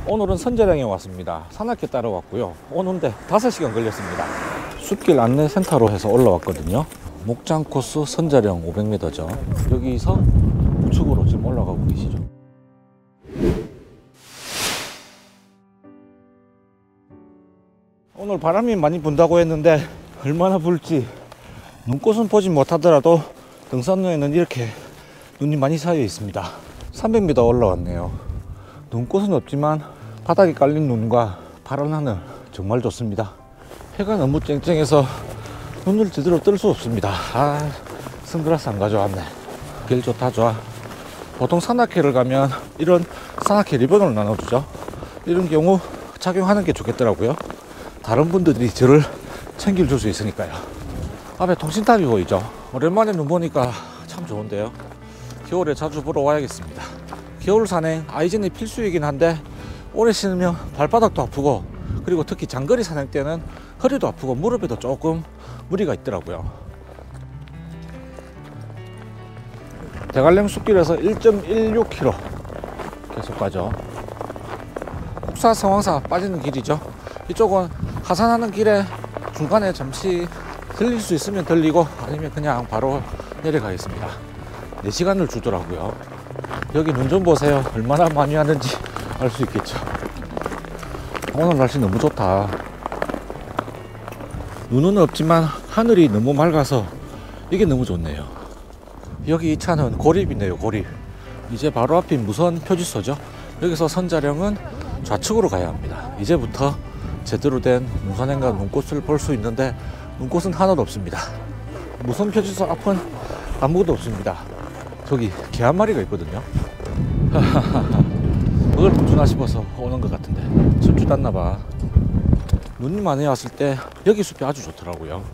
오늘은 선자령에 왔습니다. 산악회 따라 왔고요. 오는데 5시간 걸렸습니다. 숲길 안내센터로 해서 올라왔거든요. 목장 코스 선자령 500m죠. 여기서 우측으로 지금 올라가고 계시죠. 오늘 바람이 많이 분다고 했는데 얼마나 불지 눈꽃은 보지 못하더라도 등산로에는 이렇게 눈이 많이 쌓여 있습니다. 300m 올라왔네요. 눈꽃은 없지만 바닥에 깔린 눈과 파란 하늘 정말 좋습니다. 해가 너무 쨍쨍해서 눈을 제대로 뜰 수 없습니다. 선글라스 안 가져왔네. 길 좋다 좋아. 보통 산악회를 가면 이런 산악회 리본을 나눠주죠. 이런 경우 착용하는 게 좋겠더라고요. 다른 분들이 저를 챙겨줄 수 있으니까요. 앞에 통신탑이 보이죠. 오랜만에 눈 보니까 참 좋은데요. 겨울에 자주 보러 와야겠습니다. 겨울 산행 아이젠이 필수이긴 한데 오래 신으면 발바닥도 아프고 그리고 특히 장거리 산행 때는 허리도 아프고 무릎에도 조금 무리가 있더라고요. 대관령 숲길에서 1.16km 계속 가죠. 국사 성황사 빠지는 길이죠. 이쪽은 하산하는 길에 중간에 잠시 들릴 수 있으면 들리고 아니면 그냥 바로 내려가겠습니다. 4시간을 주더라고요. 여기 눈 좀 보세요. 얼마나 많이 왔는지 알 수 있겠죠. 오늘 날씨 너무 좋다. 눈은 없지만 하늘이 너무 맑아서 이게 너무 좋네요. 여기 이 차는 고립이네요. 고립. 이제 바로 앞인 무선 표지소죠. 여기서 선자령은 좌측으로 가야 합니다. 이제부터 제대로 된 눈산행과 눈꽃을 볼 수 있는데 눈꽃은 하나도 없습니다. 무선 표지소 앞은 아무것도 없습니다. 저기 개 한 마리가 있거든요. 그걸 못 주나 싶어서 오는 것 같은데 술주 땄나봐. 눈이 많이 왔을 때 여기 숲이 아주 좋더라고요.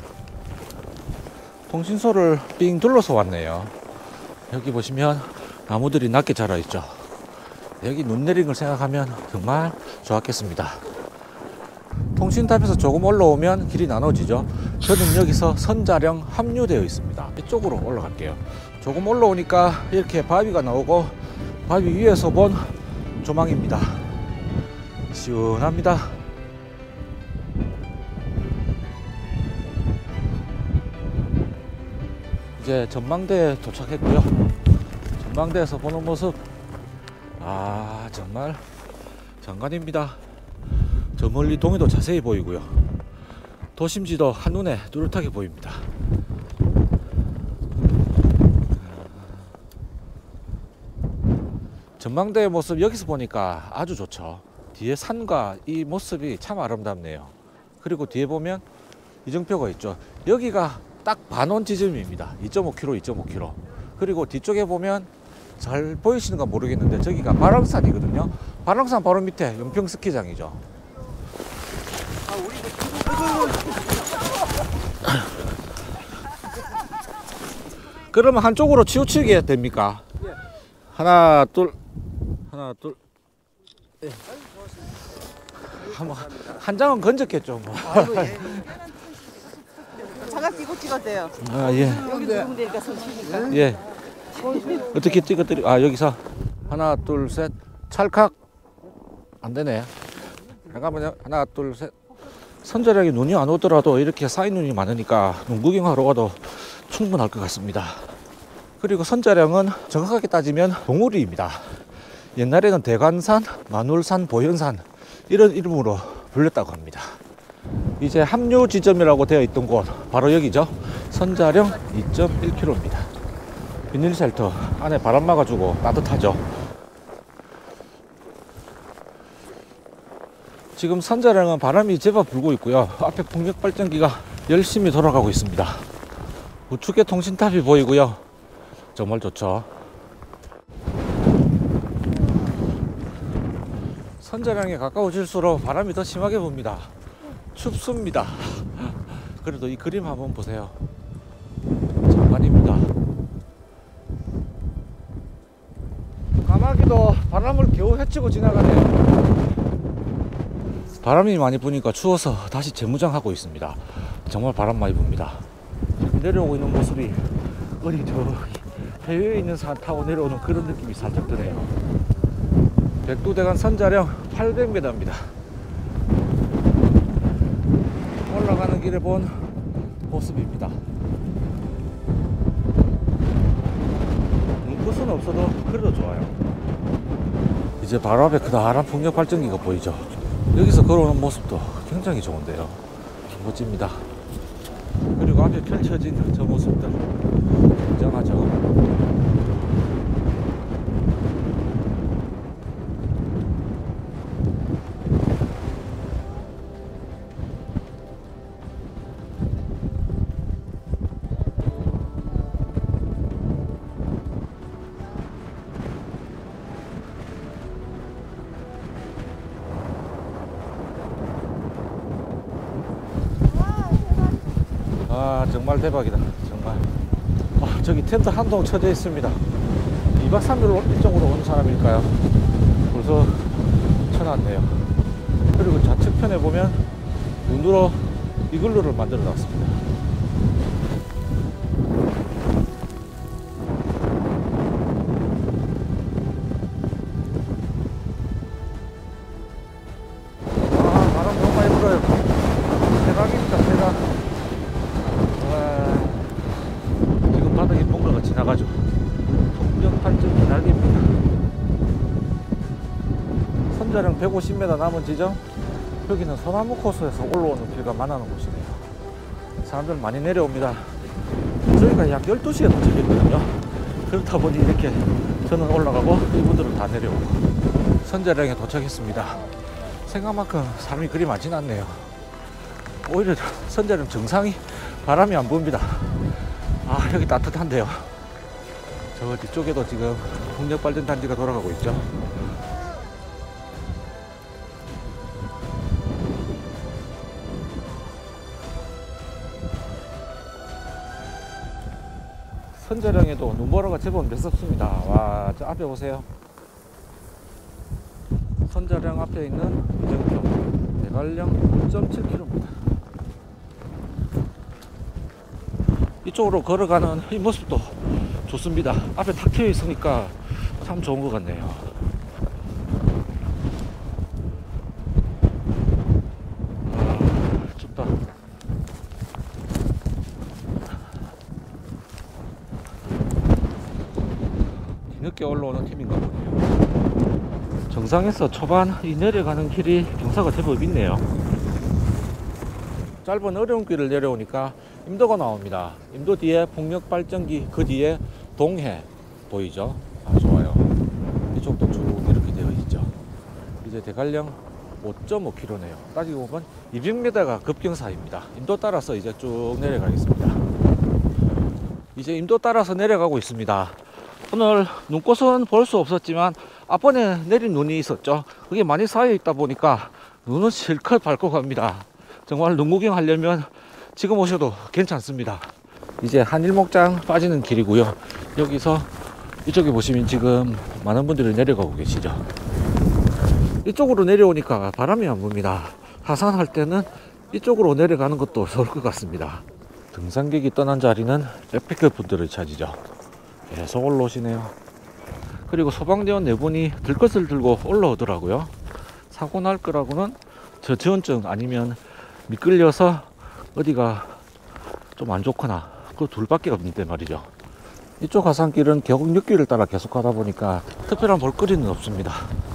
통신소를 삥 둘러서 왔네요. 여기 보시면 나무들이 낮게 자라 있죠. 여기 눈 내린 걸 생각하면 정말 좋았겠습니다. 통신탑에서 조금 올라오면 길이 나눠지죠. 저는 여기서 선자령 합류되어 있습니다. 이쪽으로 올라갈게요. 조금 올라오니까 이렇게 바위가 나오고 바위 위에서 본 조망입니다. 시원합니다. 이제 전망대에 도착했고요. 전망대에서 보는 모습 정말 장관입니다. 저 멀리 동해도 자세히 보이고요. 도심지도 한눈에 뚜렷하게 보입니다. 전망대의 모습 여기서 보니까 아주 좋죠. 뒤에 산과 이 모습이 참 아름답네요. 그리고 뒤에 보면 이정표가 있죠. 여기가 딱 반원 지점입니다. 2.5km, 2.5km. 그리고 뒤쪽에 보면 잘 보이시는가 모르겠는데 저기가 발왕산이거든요. 발왕산 바로 밑에 연평 스키장이죠. 그러면 한쪽으로 치우치게 됩니까? 하나 둘 한 장은 건졌겠죠 뭐. 자가 끼고 찍었대요. 예. 여기 누르면 되니까 손 치니까. 예. 어떻게 찍어드리? 여기서 하나 둘 셋 찰칵 안 되네. 잠깐만요. 하나 둘 셋. 선자령에 눈이 안 오더라도 이렇게 쌓인 눈이 많으니까 눈 구경하러 가도 충분할 것 같습니다. 그리고 선자령은 정확하게 따지면 봉우리입니다. 옛날에는 대관산, 만울산, 보현산 이런 이름으로 불렸다고 합니다. 이제 합류 지점이라고 되어 있던 곳 바로 여기죠. 선자령 2.1km입니다. 비닐 쉘터 안에 바람 막아주고 따뜻하죠. 지금 선자령은 바람이 제법 불고 있고요. 앞에 풍력 발전기가 열심히 돌아가고 있습니다. 우측에 통신탑이 보이고요. 정말 좋죠. 선자령에 가까워질수록 바람이 더 심하게 붑니다. 춥습니다. 그래도 이 그림 한번 보세요. 장관입니다. 까마귀도 바람을 겨우 헤치고 지나가네요. 바람이 많이 부니까 추워서 다시 재무장하고 있습니다. 정말 바람 많이 붑니다. 내려오고 있는 모습이 어디 저 해외에 있는 산 타고 내려오는 그런 느낌이 살짝 드네요. 백두대간 선자령 800m입니다. 올라가는 길에 본 모습입니다. 눈꽃은 없어도 그래도 좋아요. 이제 바로 앞에 그다란 풍력 발전기가 보이죠. 여기서 걸어오는 모습도 굉장히 좋은데요. 멋집니다. 그리고 앞에 펼쳐진 저 모습들 굉장하죠. 아, 정말 대박이다. 정말. 아, 저기 텐트 한동 쳐져 있습니다. 2박 3일 이쪽으로 온 사람일까요? 벌써 쳐놨네요. 그리고 좌측편에 보면 눈으로 이글루를 만들어 놨습니다. 아, 바람 너무 많이 불어요. 대박입니다, 대박. 지금 바닥에 뭔가가 지나가죠. 풍력 발전기 날개입니다. 선자령 150m 남은 지점, 여기는 소나무 코스에서 올라오는 길가 만나는 곳이네요. 사람들 많이 내려옵니다. 저희가 약 12시에 도착했거든요. 그렇다 보니 이렇게 저는 올라가고 이분들은 다 내려오고. 선자령에 도착했습니다. 생각만큼 사람이 그리 많진 않네요. 오히려 선자령 정상이 바람이 안 붑니다. 아, 여기 따뜻한데요. 저 뒤쪽에도 지금 풍력발전단지가 돌아가고 있죠. 선자령에도 눈보라가 제법 매섭습니다. 와, 저 앞에 보세요. 선자령 앞에 있는 이정표 대관령 9.7km. 이쪽으로 걸어가는 이 모습도 좋습니다. 앞에 탁 트여 있으니까 참 좋은 것 같네요. 아, 춥다. 뒤늦게 올라오는 팀인가 보네요. 정상에서 초반 이 내려가는 길이 경사가 제법 있네요. 짧은 어려운 길을 내려오니까 임도가 나옵니다. 임도 뒤에 풍력발전기, 그 뒤에 동해 보이죠? 아, 좋아요. 이쪽도 쭉 이렇게 되어 있죠. 이제 대관령 5.5km네요. 따지고 보면 200m가 급경사입니다. 임도 따라서 이제 쭉 내려가겠습니다. 이제 임도 따라서 내려가고 있습니다. 오늘 눈꽃은 볼 수 없었지만 앞번에 내린 눈이 있었죠. 그게 많이 쌓여 있다 보니까 눈은 실컷 밟고 갑니다. 정말 눈 구경하려면 지금 오셔도 괜찮습니다. 이제 한일목장 빠지는 길이고요. 여기서 이쪽에 보시면 지금 많은 분들이 내려가고 계시죠. 이쪽으로 내려오니까 바람이 안 붑니다. 하산할 때는 이쪽으로 내려가는 것도 좋을 것 같습니다. 등산객이 떠난 자리는 백패커 분들의 차지죠. 계속 올라오시네요. 그리고 소방대원 4분이 들것을 들고 올라오더라고요. 사고 날 거라고는 저체온증 아니면 미끌려서 어디가 좀 안 좋거나 그 둘밖에 없는데 말이죠. 이쪽 하산길은 계곡육길을 따라 계속 가다 보니까 특별한 볼거리는 없습니다.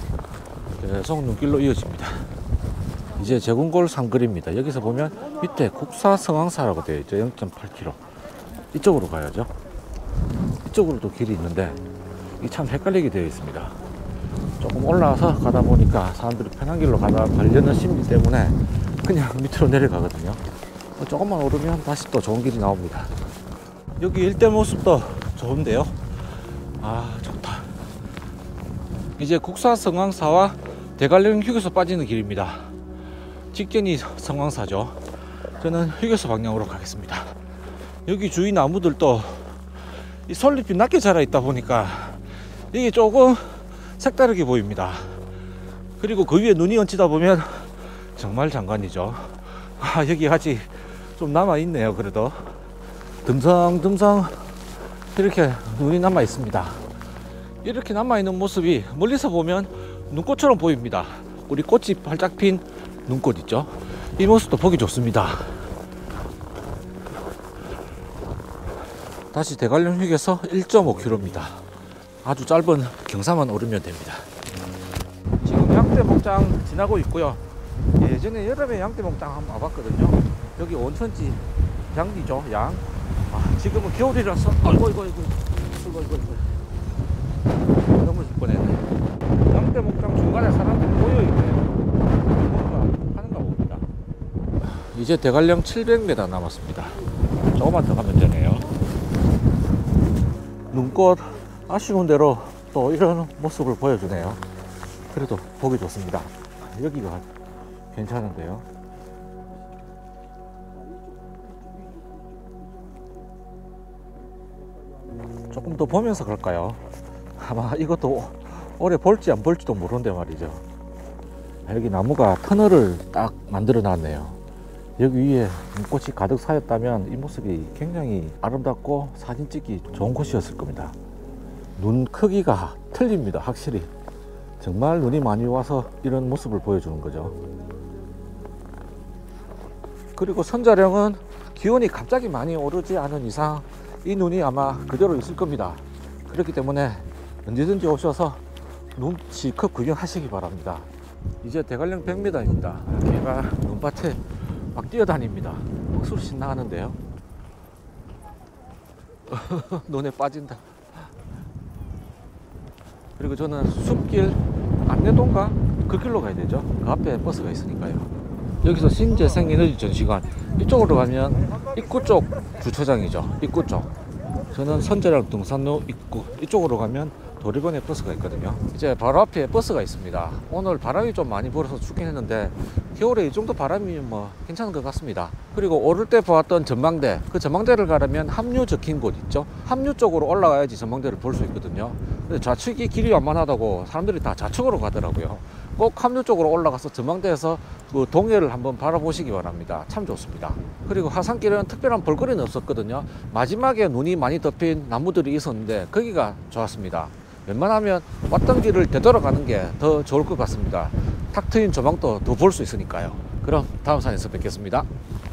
계속 눈길로 이어집니다. 이제 제군골 상거리입니다. 여기서 보면 밑에 국사성황사라고 되어 있죠. 0.8km. 이쪽으로 가야죠. 이쪽으로도 길이 있는데 이 참 헷갈리게 되어 있습니다. 조금 올라와서 가다 보니까 사람들이 편한 길로 가다 관련한 심리 때문에 그냥 밑으로 내려가거든요. 조금만 오르면 다시 또 좋은 길이 나옵니다. 여기 일대 모습도 좋은데요. 아, 좋다. 이제 국사성황사와 대관령 휴게소 빠지는 길입니다. 직전이 성황사죠. 저는 휴게소 방향으로 가겠습니다. 여기 주위 나무들도 이 솔잎이 낮게 자라 있다 보니까 이게 조금 색다르게 보입니다. 그리고 그 위에 눈이 얹히다 보면 정말 장관이죠. 아, 여기 아직 좀 남아 있네요. 그래도 듬성듬성 이렇게 눈이 남아 있습니다. 이렇게 남아 있는 모습이 멀리서 보면 눈꽃처럼 보입니다. 우리 꽃이 활짝 핀 눈꽃 있죠? 이 모습도 보기 좋습니다. 다시 대관령 휴게소 1.5km입니다. 아주 짧은 경사만 오르면 됩니다. 지금 양떼목장 지나고 있고요. 예전에 여름에 양떼목장 한번 와봤거든요. 여기 온천지 양이죠, 양. 지금은 겨울이라서 아이고 넘어질 뻔했네. 양떼목장 중간에 사람들이 모여있네요. 뭔가 하는가 봅니다. 이제 대관령 700m 남았습니다. 조금만 더 가면 되네요. 눈꽃 아쉬운 대로 또 이런 모습을 보여주네요. 그래도 보기 좋습니다. 여기가 괜찮은데요. 조금 더 보면서 갈까요? 아마 이것도 오래 볼지 안 볼지도 모르는데 말이죠. 여기 나무가 터널을 딱 만들어 놨네요. 여기 위에 눈꽃이 가득 쌓였다면 이 모습이 굉장히 아름답고 사진 찍기 좋은 곳이었을 겁니다. 눈 크기가 틀립니다. 확실히 정말 눈이 많이 와서 이런 모습을 보여주는 거죠. 그리고 선자령은 기온이 갑자기 많이 오르지 않은 이상 이 눈이 아마 그대로 있을 겁니다. 그렇기 때문에 언제든지 오셔서 눈 실컷 구경하시기 바랍니다. 이제 대관령 100m입니다. 개가 눈밭에 막 뛰어다닙니다. 억수로 신나하는데요. 눈에 빠진다. 그리고 저는 숲길 안내동가 그 길로 가야 되죠. 그 앞에 버스가 있으니까요. 여기서 신재생에너지 전시관 이쪽으로 가면 입구 쪽 주차장이죠. 입구 쪽. 저는 선자령 등산로 입구 이쪽으로 가면 도리건에 버스가 있거든요. 이제 바로 앞에 버스가 있습니다. 오늘 바람이 좀 많이 불어서 춥긴 했는데 겨울에 이 정도 바람이 뭐 괜찮은 것 같습니다. 그리고 오를 때 보았던 전망대, 그 전망대를 가려면 합류 적힌 곳 있죠. 합류 쪽으로 올라가야지 전망대를 볼 수 있거든요. 근데 좌측이 길이 완만하다고 사람들이 다 좌측으로 가더라고요. 꼭 합류 쪽으로 올라가서 전망대에서 그 동해를 한번 바라보시기 바랍니다. 참 좋습니다. 그리고 하산길은 특별한 볼거리는 없었거든요. 마지막에 눈이 많이 덮인 나무들이 있었는데 거기가 좋았습니다. 웬만하면 왔던 길을 되돌아가는 게 더 좋을 것 같습니다. 탁 트인 조망도 더 볼 수 있으니까요. 그럼 다음 산에서 뵙겠습니다.